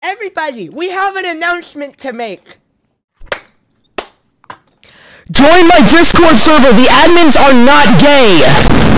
Everybody, we have an announcement to make. Join my Discord server. The admins are not gay.